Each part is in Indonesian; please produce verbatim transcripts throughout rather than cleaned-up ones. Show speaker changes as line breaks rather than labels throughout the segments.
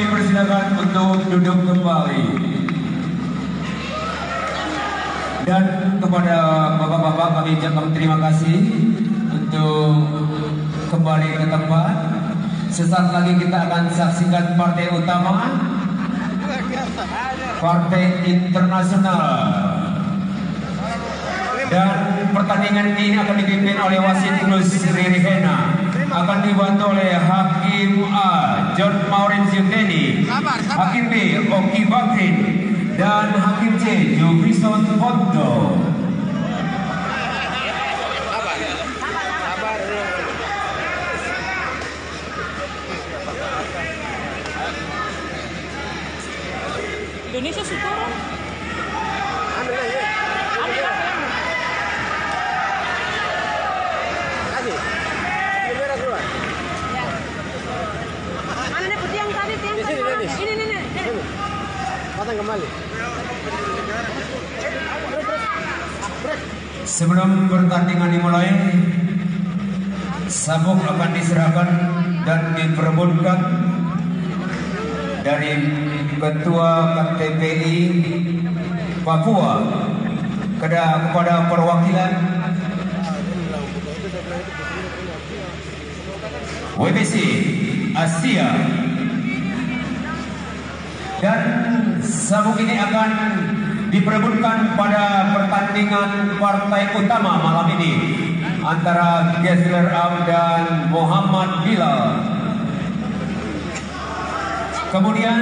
kami persilakan untuk duduk kembali. Dan kepada bapak-bapak kami ucapkan terima kasih untuk kembali ke tempat. Sesaat lagi kita akan saksikan partai utama, partai internasional. Dan pertandingan ini akan dipimpin oleh wasit Nus Ririhena, akan dibantu oleh Hakim A. John Maurizio Teddy, Hakim B. Oki Bakrin, dan Hakim C. Jovison Fondo.
Indonesia sih turun.
Ambil aja. Ambil aja. Kasih. Kamera keluar.
Ya. Mana nih putih yang tadi tiang?
Di sini, Dennis.
Ini nih nih.
Sini. Patang kembali.
Sebelum pertandingan dimulai, sabuk akan diserahkan dan diperebutkan dari Ketua K T P I Papua kepada perwakilan W B C Asia, dan sabuk ini akan diperebutkan pada pertandingan partai utama malam ini antara Gesler Am dan Muhammad Bilal. Kemudian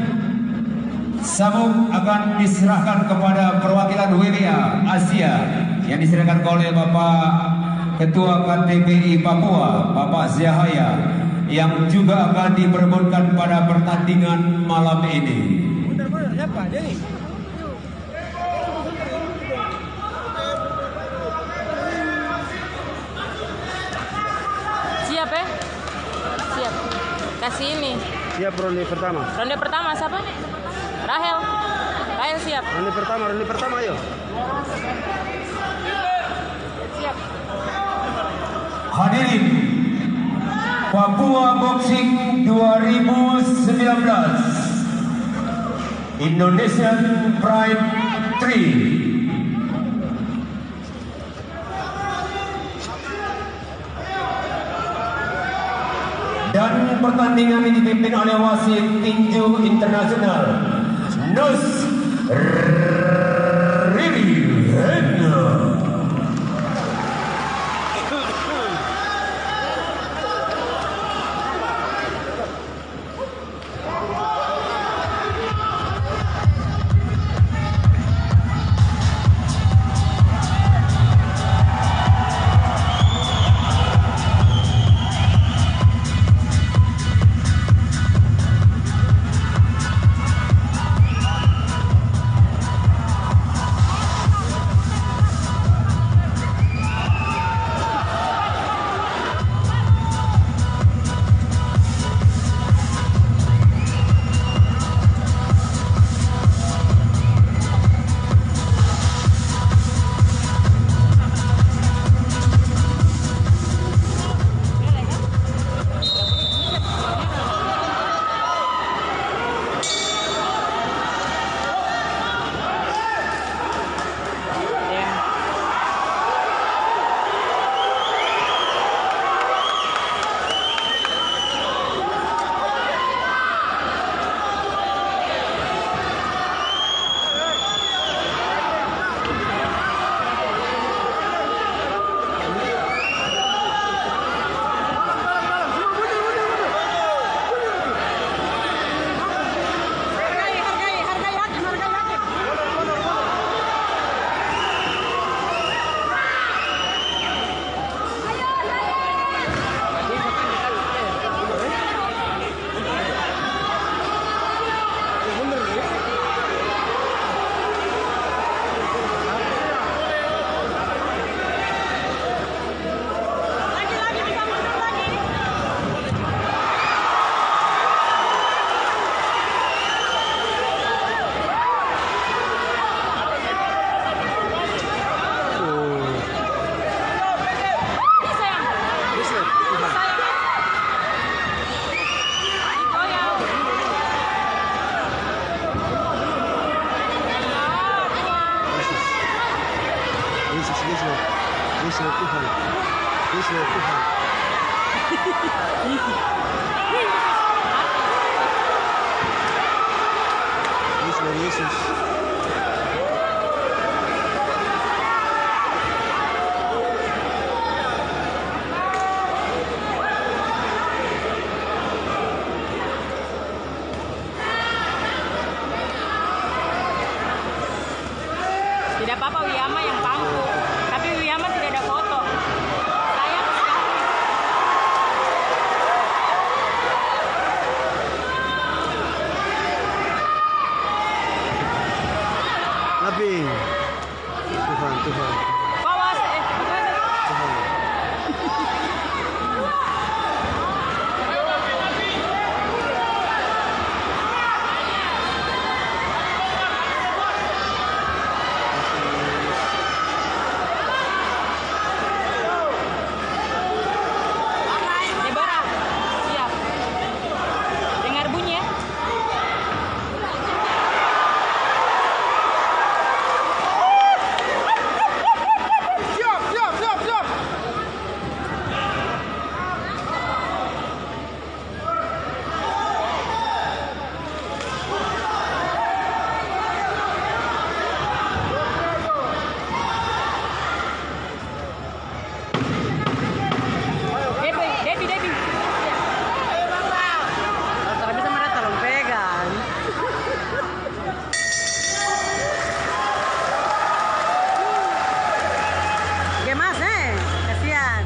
sabuk akan diserahkan kepada perwakilan W B A Asia yang diserahkan oleh Bapak Ketua K T P I Papua, Bapak Zahaya, yang juga akan diperebutkan pada pertandingan malam ini.
Siap ya? Siap. Kasih ini.
Siap ronde pertama.
Ronde pertama siapa? Rahel. Rahel siap.
Ronde pertama, ronde pertama ayo.
Siap.
Hadirin, Papua Boxing dua ribu sembilan belas Indonesian Pride tiga. Dan pertandingan ini dipimpin oleh wasit tinju internasional Nus Ririhena.
Yesus, Yesus Tuhan, Yesus Tuhan. Yesus, Yesus.
Tidak apa-apa Wiyama yang pangku, tapi Wiyama tidak ada foto. Sayang sekali.
Labing. Tuhan, Tuhan,
Bawas, eh, bagaimana?
Tuhan.
Deborah, siap. Dengar bunyi ya.
Siap, siap, siap, siap.
Debbie, Debbie, Debbie.
Tapi sama dia tolong pegang.
Gemas, eh. Kasihan.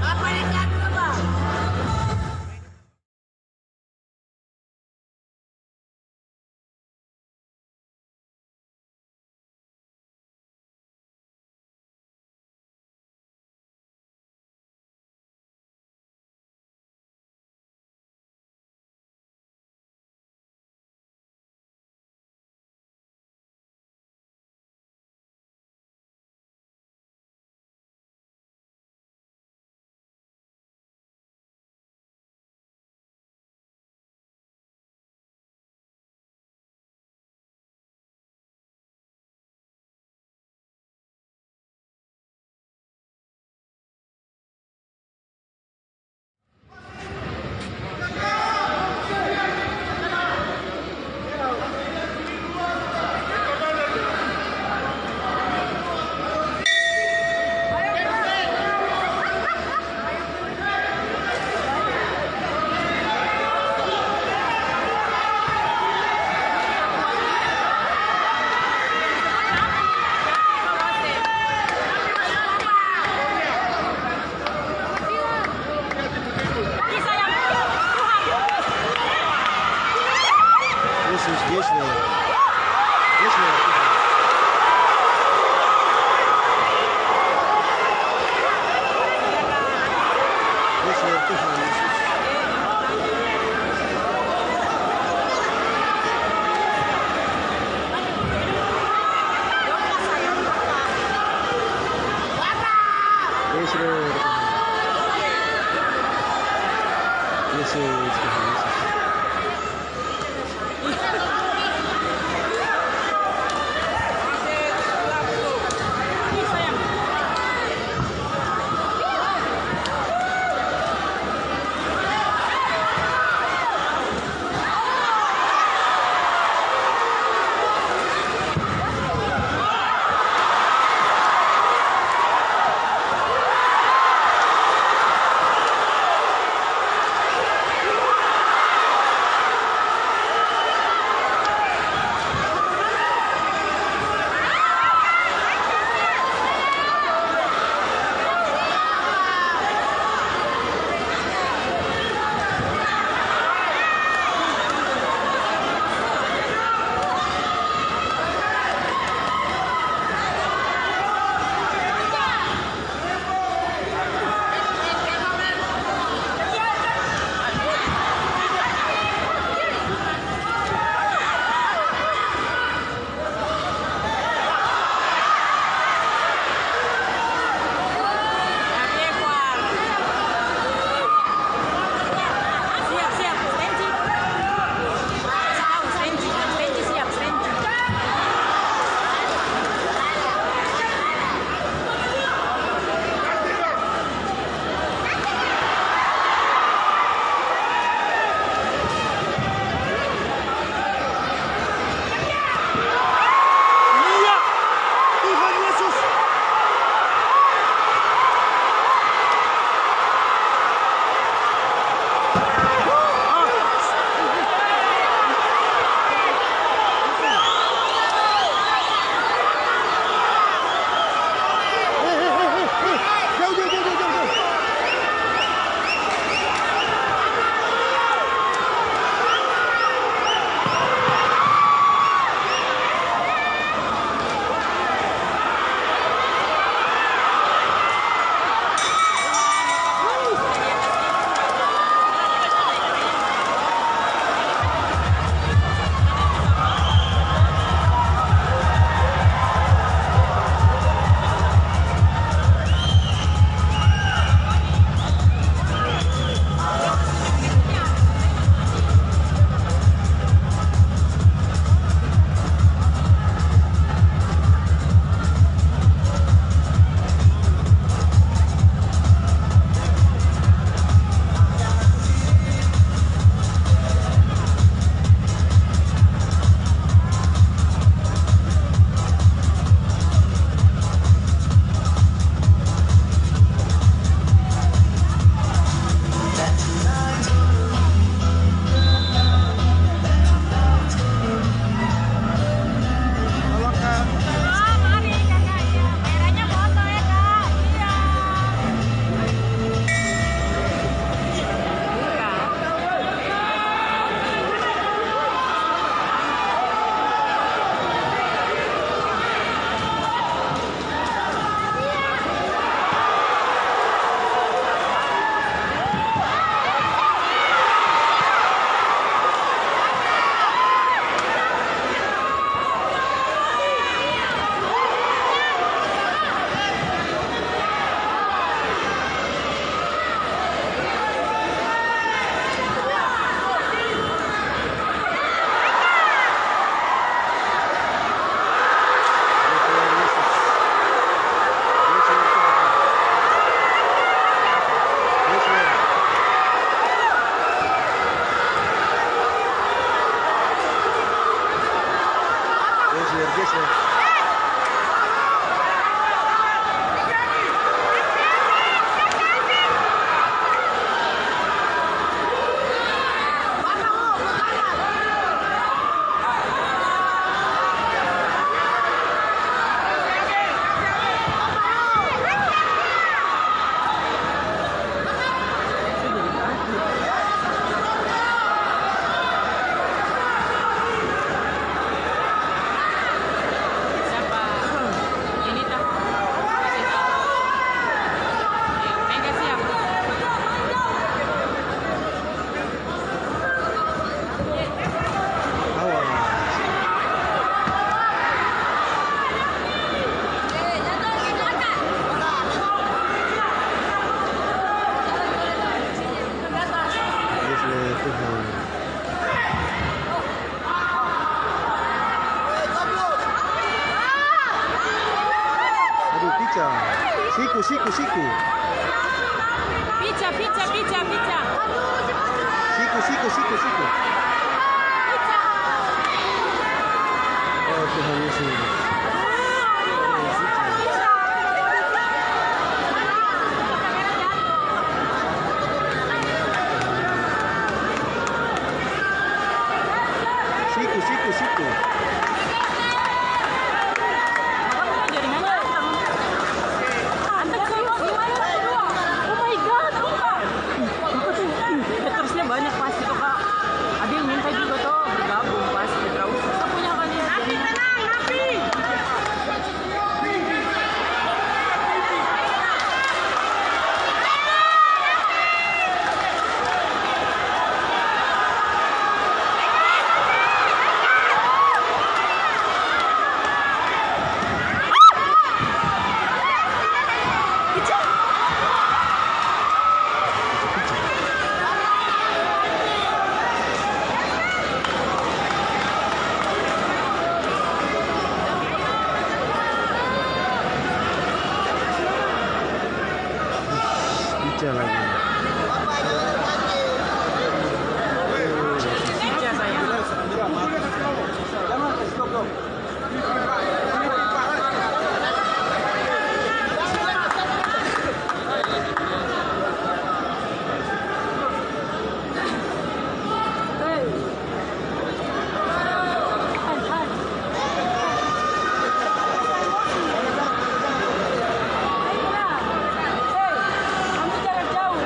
Yesus, Yesus. Yesus. Yesus Tuhan, Yesus. Yesus Tuhan. Yesus Tuhan, Yesus. Siku, siku, siku.
Pizza, pizza, pizza, pizza.
Siku, siku, siku, siku. Oh, Tuhan Yesus. Siku, siku, siku.
Terusnya banyak pasti tuh kak. Ada yang minta juga tuh bergabung pasti terus. Kita punya kan ya. Napi tenang, Napi.
Pizza lagi.
Pizza saya. Kamu jarak jauh.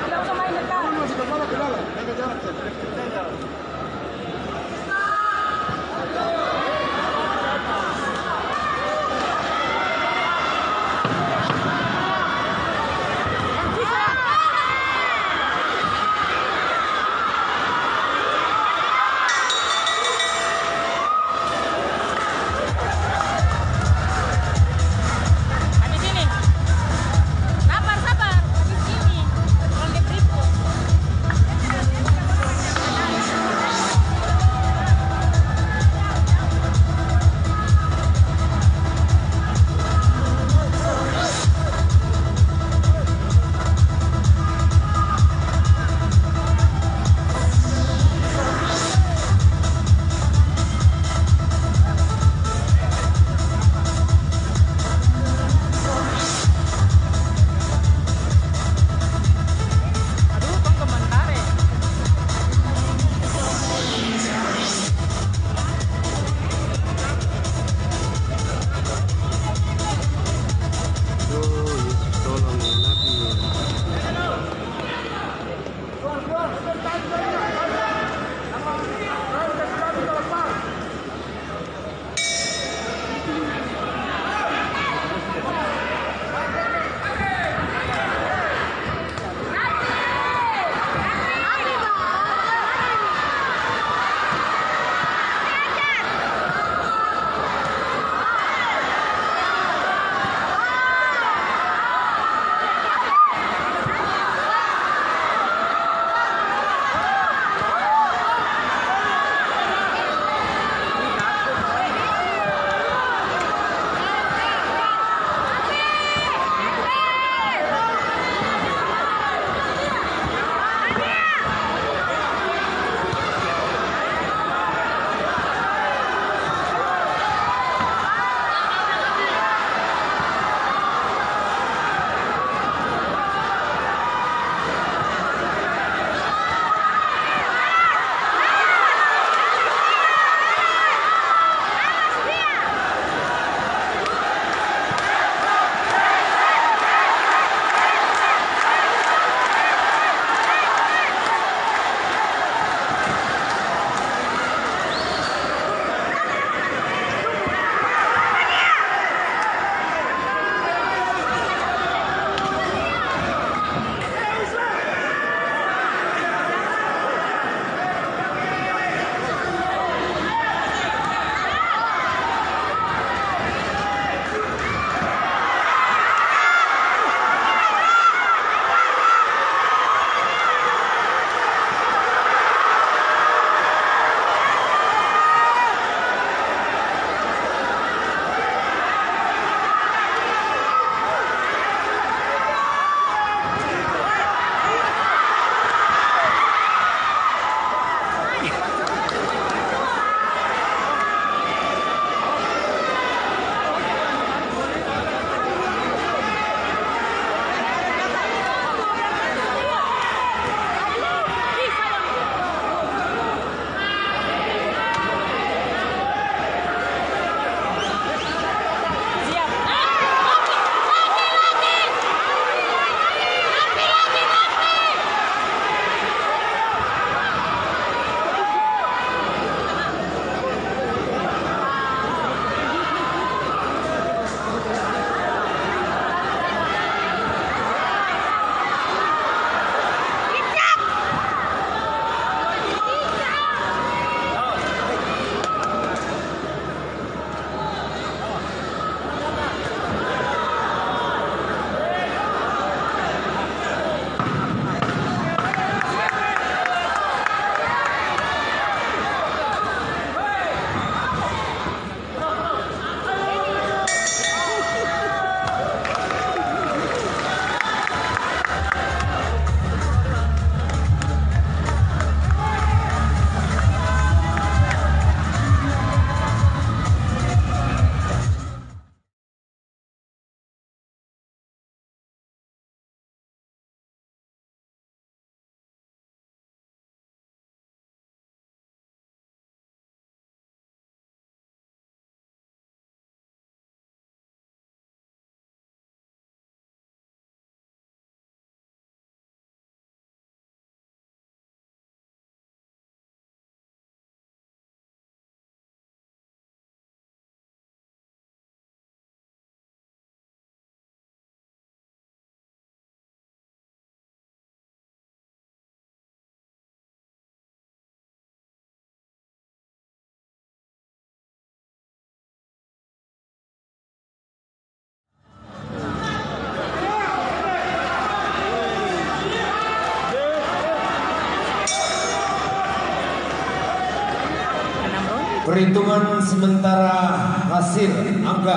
Perhitungan sementara hasil angka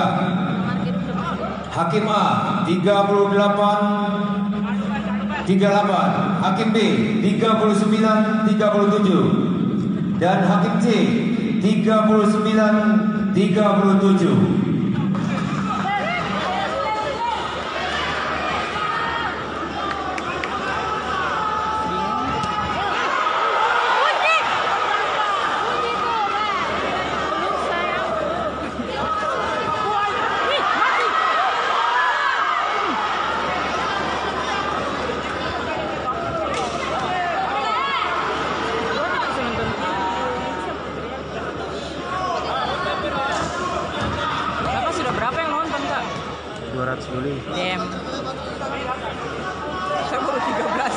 Hakim A tiga puluh delapan tiga puluh delapan, Hakim B tiga puluh sembilan tiga puluh tujuh, dan Hakim C tiga puluh sembilan tiga puluh tujuh.
dua ratus lebih.
Damn. Saya baru tiga belas.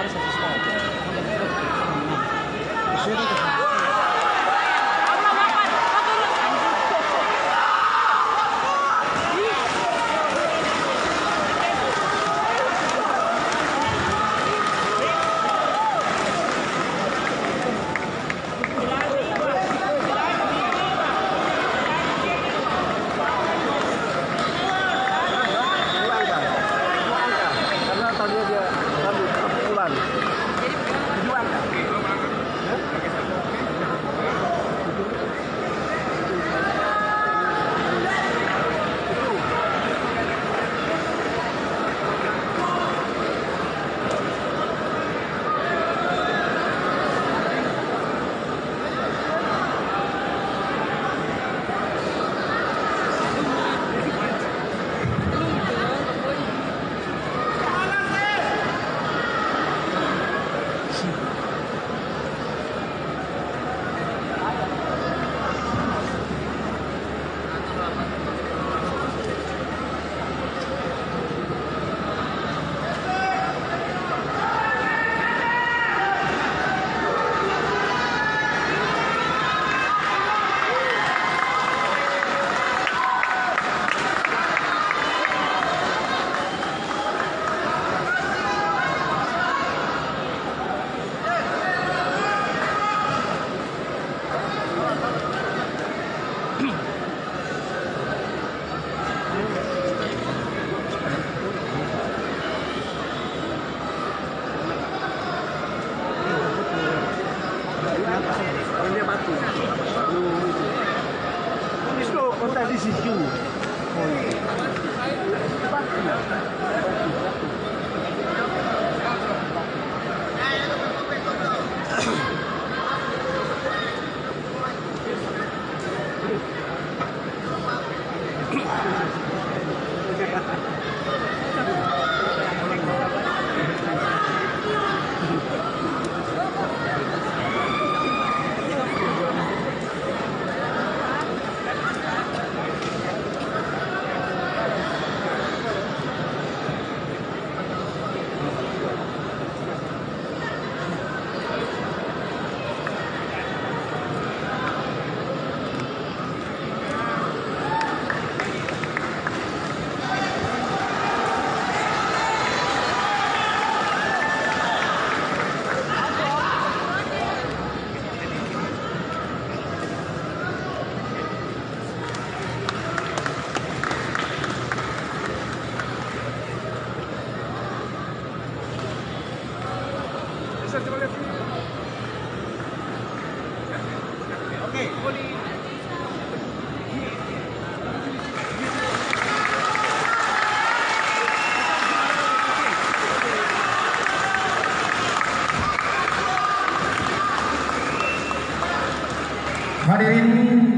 Hadirin,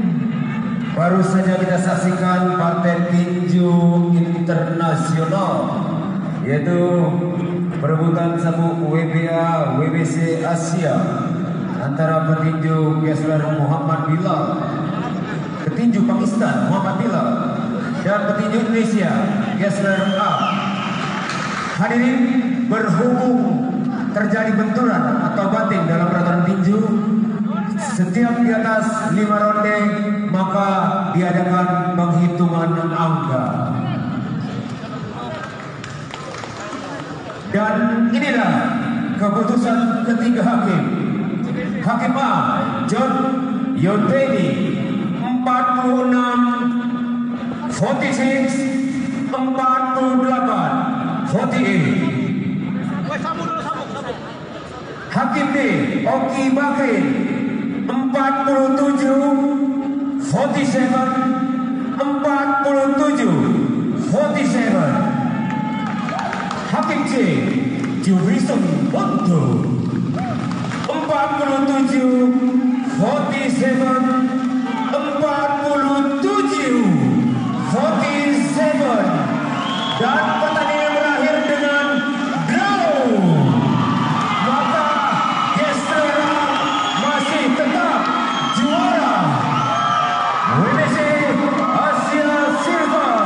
baru saja kita saksikan partai tinju internasional, yaitu perebutan sabuk W B A W B C Asia antara petinju Kessler Muhammad Bilal, petinju Pakistan Muhammad Bilal, dan petinju Indonesia Kessler A. Hadirin, berhubung terjadi benturan atau banting dalam peraturan tinju, setiap di atas lima ronde maka diadakan penghitungan angka. Dan inilah keputusan ketiga hakim. Hakim A, John Yoteni, empat puluh enam, empat puluh enam, empat puluh delapan, empat puluh delapan. Hakim B, Oki Bakrin, empat puluh tujuh, empat puluh tujuh, empat puluh tujuh, empat puluh tujuh. Hakim C, Jurison Bonto, empat puluh tujuh, empat puluh tujuh, empat puluh tujuh, empat puluh tujuh. Dan pertandingan berakhir dengan draw. Maka Kessler masih tetap juara W B C Asia Silver.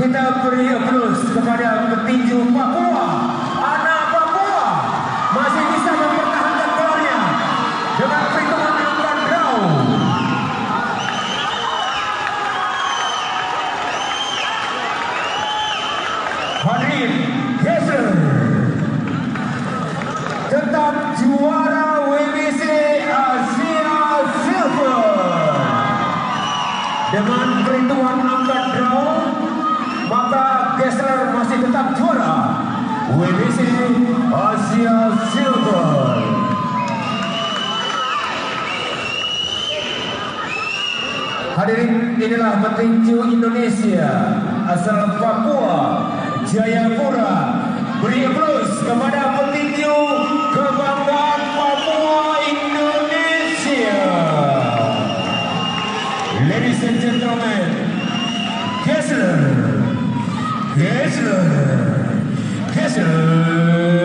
kita beri aplaus kepada petinju Papua. Anak Papua masih bisa mempertahankan gelarnya dengan perhitungan angka draw. Hadirin, geser. Tetap juara W B C Asia Silver dengan perhitungan angka draw, maka Gessler masih tetap juara W B C Asia Silver. Hadirin, inilah petinju Indonesia asal Papua, Jayapura. Beri aplaus kepada petinju kebanggaan Papua Indonesia. Ladies and gentlemen, Gessler, Gessler, Gessler.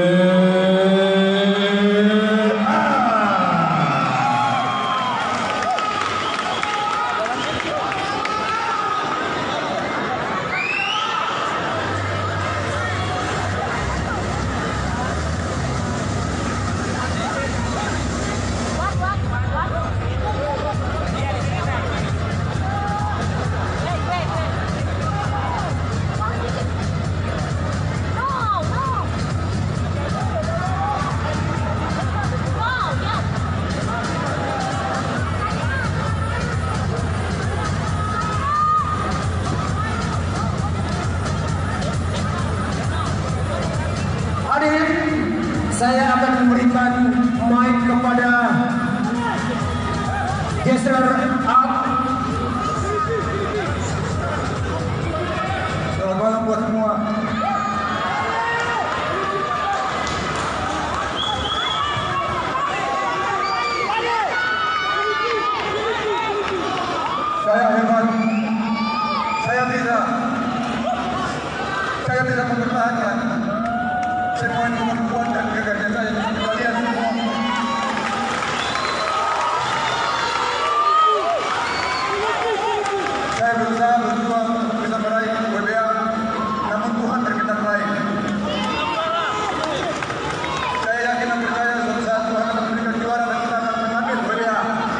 Saya akan memberikan mic kepada Gessler up. Selamat malam buat semua. Saya hebat. Saya tidak. Saya tidak mempertahankan semua kemampuan dan gagasan saya kalian semua. Saya berusaha berjuang untuk bisa meraih W B A, namun Tuhan berkehendak lain. Saya yakin dan percaya suatu saat Tuhan akan memberikan juara dan kita akan mengambil W B A.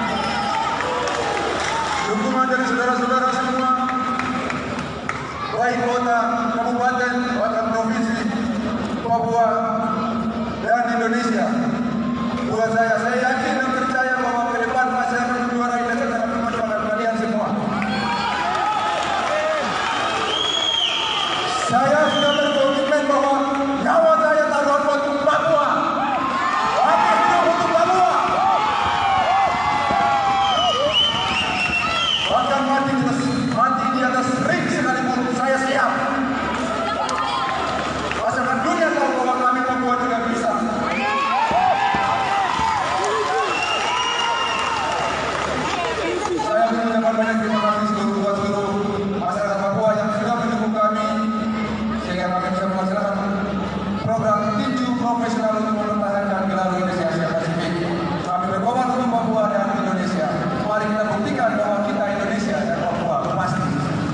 Dukungan dari saudara-saudara semua, baik kota, kabupaten, bahkan provinsi Papua dan Indonesia. Buat saya, saya yakin dan percaya bahwa ke depan masih akan menjuarai dan akan bermanfaat kalian semua. Saya sudah berkomitmen bahwa nyawa saya taruhan untuk Papua. Hati hidup untuk Papua. Bahkan mati di atas, mati di atas ring sekalipun saya siap. Asalkan dunia tahu bahwa kami Papua juga bisa. Saya mengucapkan banyak terima kasih seluruh buat seluruh masyarakat Papua yang sudah mendukung kami sehingga kami bisa melaksanakan program tinju profesional untuk mempertahankan gelar W B C Asia Pasifik. Kami berkobar untuk Papua dan Indonesia. Mari kita buktikan bahwa kita Indonesia dan Papua pasti.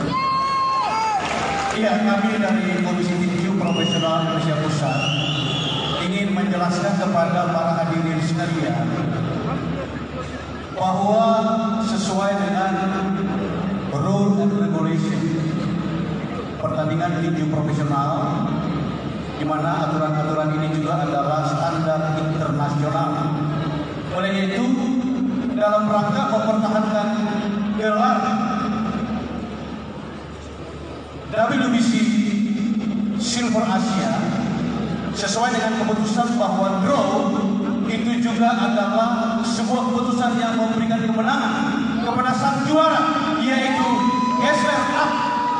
Iya, kami dari Komisi Tinju Profesional Indonesia Pusat ingin menjelaskan kepada para hadirin sekalian bahwa sesuai dengan rule and regulation pertandingan tinju profesional, di mana aturan-aturan ini juga adalah standar internasional. Oleh itu, dalam rangka mempertahankan gelar W B C Silver Asia, sesuai dengan keputusan bahwa draw itu juga adalah sebuah keputusan yang memberikan kemenangan kepada sang juara, yaitu Gessler up,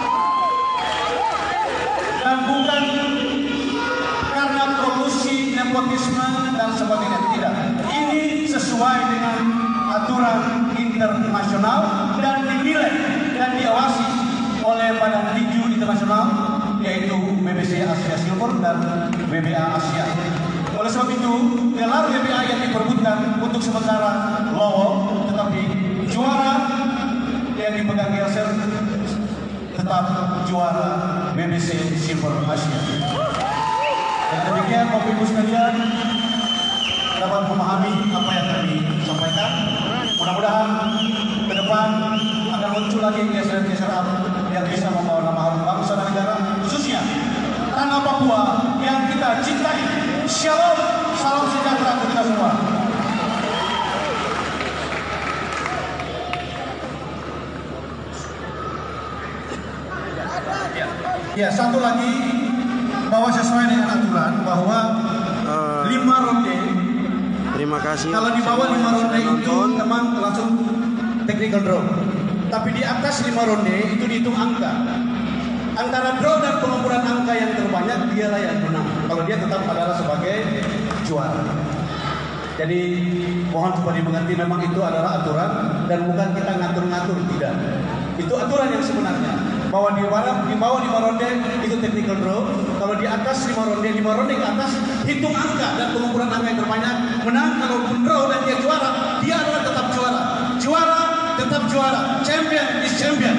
dan bukan karena promosi, nepotisme dan sebagainya. Tidak, ini sesuai dengan aturan internasional dan dinilai dan diawasi oleh Badan Tinju Internasional, yaitu W B C Asia Silver dan W B A Asia. Oleh sebab itu, gelar W B A yang diperbutkan untuk sementara lowo, tetapi juara yang dipegang Gessler tetap tetap juara B B C Silver Asia. Dan demikian Bapak Ibu sekalian dapat memahami apa yang kami sampaikan. Mudah-mudahan ke depan akan muncul lagi geser-geser yang bisa membawa nama harum bangsa dan negara, khususnya tanah Papua yang kita cintai. Shalom, salam sejahtera untuk kita semua. Ya, satu lagi bahwa sesuai dengan aturan bahwa
Uh,
lima ronde.
Terima kasih.
Kalau di bawah lima ronde itu
Nonton.
teman langsung technical draw. Tapi di atas lima ronde itu dihitung angka. Antara draw dan pengumpulan angka yang terbanyak dialah yang menang. Kalau dia tetap adalah sebagai juara. Jadi mohon supaya dimengerti memang itu adalah aturan dan bukan kita ngatur-ngatur, tidak. Itu aturan yang sebenarnya. Bahwa di bawah di bawah lima ronde itu technical draw. Kalau di atas lima ronde, lima ronde ke atas hitung angka dan pengumpulan angka yang terbanyak menang. Kalaupun draw dan dia juara, dia adalah tetap juara. Juara tetap juara. Champion is champion.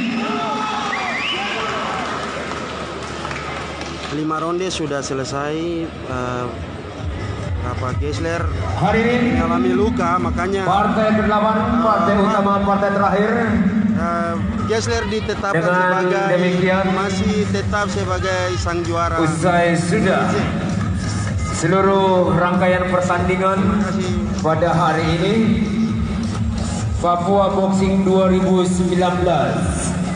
Lima ronde sudah selesai. Uh, Bapak Geisler
Hadirin,
mengalami luka, makanya
partai kedelapan, partai utama, partai terakhir.
uh, Geisler ditetapkan
Dengan
sebagai
demikian,
masih tetap sebagai sang juara.
Usai sudah seluruh rangkaian pertandingan pada hari ini, Papua Boxing dua ribu sembilan belas